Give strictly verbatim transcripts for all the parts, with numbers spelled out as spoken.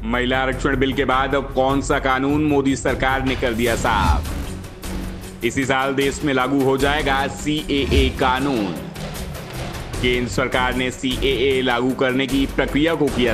महिला आरक्षण बिल के बाद अब कौन सा कानून मोदी सरकार ने कर दिया साफ। इसी साल देश में लागू हो जाएगा सी ए ए कानून। केंद्र सरकार ने सी ए ए लागू करने की प्रक्रिया को किया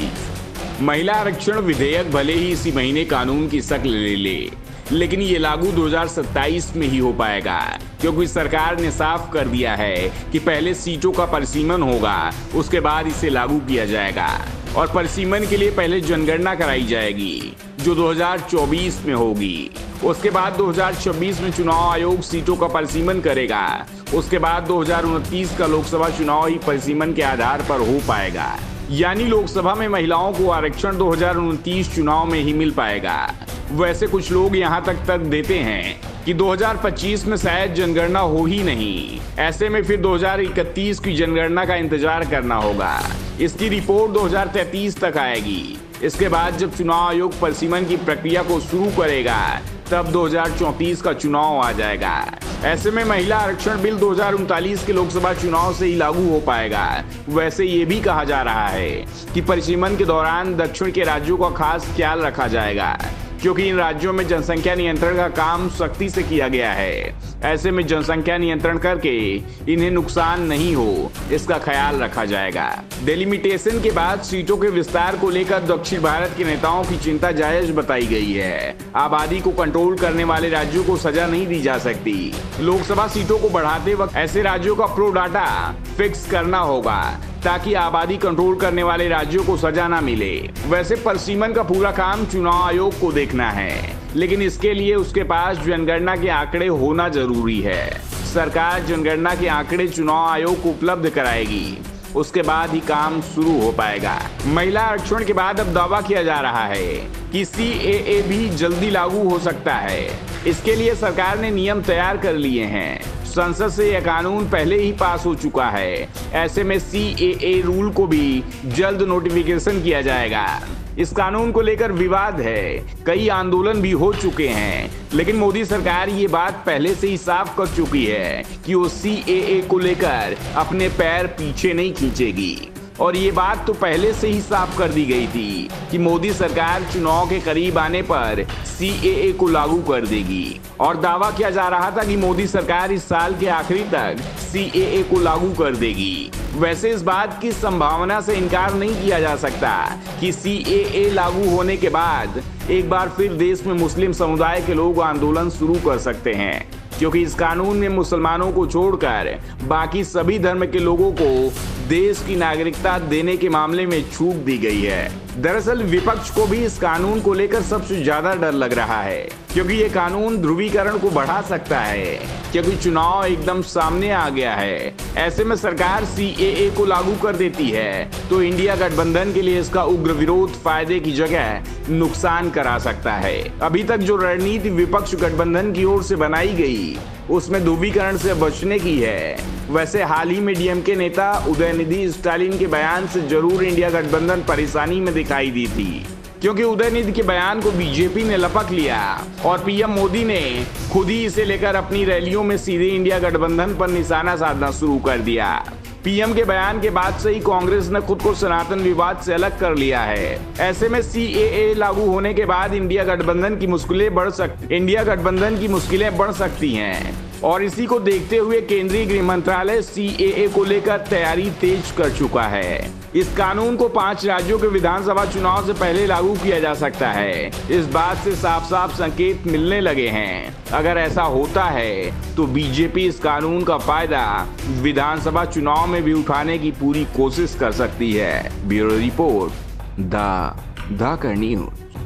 तेज। महिला आरक्षण विधेयक भले ही इसी महीने कानून की शक्ल ले ले, लेकिन ये लागू दो हज़ार सत्ताईस में ही हो पाएगा, क्योंकि सरकार ने साफ कर दिया है कि पहले सीटों का परिसीमन होगा, उसके बाद इसे लागू किया जाएगा। और परिसीमन के लिए पहले जनगणना कराई जाएगी, जो दो हज़ार चौबीस में होगी। उसके बाद दो हज़ार छब्बीस में चुनाव आयोग सीटों का परिसीमन करेगा। उसके बाद दो हज़ार उनतीस का लोकसभा चुनाव ही परिसीमन के आधार पर हो पाएगा, यानी लोकसभा में महिलाओं को आरक्षण दो हज़ार उनतीस चुनाव में ही मिल पाएगा। वैसे कुछ लोग यहाँ तक तर्क देते हैं कि दो हज़ार पच्चीस में शायद जनगणना हो ही नहीं, ऐसे में फिर दो हज़ार इकतीस की जनगणना का इंतजार करना होगा। इसकी रिपोर्ट दो हज़ार तैंतीस तक आएगी। इसके बाद जब चुनाव आयोग परिसीमन की प्रक्रिया को शुरू करेगा, तब दो हज़ार चौंतीस का चुनाव आ जाएगा। ऐसे में महिला आरक्षण बिल दो हज़ार उनतालीस के लोकसभा चुनाव से ही लागू हो पाएगा। वैसे ये भी कहा जा रहा है कि परिसीमन के दौरान दक्षिण के राज्यों का खास ख्याल रखा जाएगा, क्योंकि इन राज्यों में जनसंख्या नियंत्रण का काम सख्ती से किया गया है। ऐसे में जनसंख्या नियंत्रण करके इन्हें नुकसान नहीं हो, इसका ख्याल रखा जाएगा। डेलिमिटेशन के बाद सीटों के विस्तार को लेकर दक्षिण भारत के नेताओं की चिंता जायज बताई गई है। आबादी को कंट्रोल करने वाले राज्यों को सजा नहीं दी जा सकती। लोकसभा सीटों को बढ़ाते वक्त ऐसे राज्यों का प्रो डाटा फिक्स करना होगा, ताकि आबादी कंट्रोल करने वाले राज्यों को सजा ना मिले। वैसे परिसीमन का पूरा काम चुनाव आयोग को देखना है, लेकिन इसके लिए उसके पास जनगणना के आंकड़े होना जरूरी है। सरकार जनगणना के आंकड़े चुनाव आयोग को उपलब्ध कराएगी, उसके बाद ही काम शुरू हो पाएगा। महिला आरक्षण के बाद अब दावा किया जा रहा है कि सी ए ए भी जल्दी लागू हो सकता है। इसके लिए सरकार ने नियम तैयार कर लिए हैं। संसद से यह कानून पहले ही पास हो चुका है। ऐसे में सी ए ए रूल को भी जल्द नोटिफिकेशन किया जाएगा। इस कानून को लेकर विवाद है, कई आंदोलन भी हो चुके हैं, लेकिन मोदी सरकार ये बात पहले से ही साफ कर चुकी है कि वो सी ए ए को लेकर अपने पैर पीछे नहीं खींचेगी। और ये बात तो पहले से ही साफ कर दी गई थी कि मोदी सरकार चुनाव के करीब आने पर सी ए ए को लागू कर देगी। और दावा किया जा रहा था कि मोदी सरकार इस साल के आखिरी तक सी ए ए को लागू कर देगी। वैसे इस बात की संभावना से इनकार नहीं किया जा सकता कि सी ए ए लागू होने के बाद एक बार फिर देश में मुस्लिम समुदाय के लोग आंदोलन शुरू कर सकते हैं, क्योंकि इस कानून में मुसलमानों को छोड़कर बाकी सभी धर्म के लोगों को देश की नागरिकता देने के मामले में छूट दी गई है। दरअसल विपक्ष को भी इस कानून को लेकर सबसे ज्यादा डर लग रहा है, क्योंकि ये कानून ध्रुवीकरण को बढ़ा सकता है, क्योंकि चुनाव एकदम सामने आ गया है। ऐसे में सरकार सी ए ए को लागू कर देती है तो इंडिया गठबंधन के लिए इसका उग्र विरोध फायदे की जगह नुकसान करा सकता है। अभी तक जो रणनीति विपक्ष गठबंधन की ओर से बनाई गई, उसमें ध्रुवीकरण से बचने की है। वैसे हाल ही में डी एम के नेता उदयनिधि स्टालिन के बयान से जरूर इंडिया गठबंधन परेशानी में दिखाई दी थी, क्योंकि उदयनिधि के बयान को बी जे पी ने लपक लिया और पी एम मोदी ने खुद ही इसे लेकर अपनी रैलियों में सीधे इंडिया गठबंधन पर निशाना साधना शुरू कर दिया। पी एम के बयान के बाद से ही कांग्रेस ने खुद को सनातन विवाद से अलग कर लिया है। ऐसे में सी ए ए लागू होने के बाद इंडिया गठबंधन की मुश्किलें बढ़ सकती इंडिया गठबंधन की मुश्किलें बढ़ सकती हैं। और इसी को देखते हुए केंद्रीय गृह मंत्रालय सी ए ए को लेकर तैयारी तेज कर चुका है। इस कानून को पांच राज्यों के विधानसभा चुनाव से पहले लागू किया जा सकता है। इस बात से साफ साफ संकेत मिलने लगे हैं। अगर ऐसा होता है तो बी जे पी इस कानून का फायदा विधानसभा चुनाव में भी उठाने की पूरी कोशिश कर सकती है। Bureau report, the the news.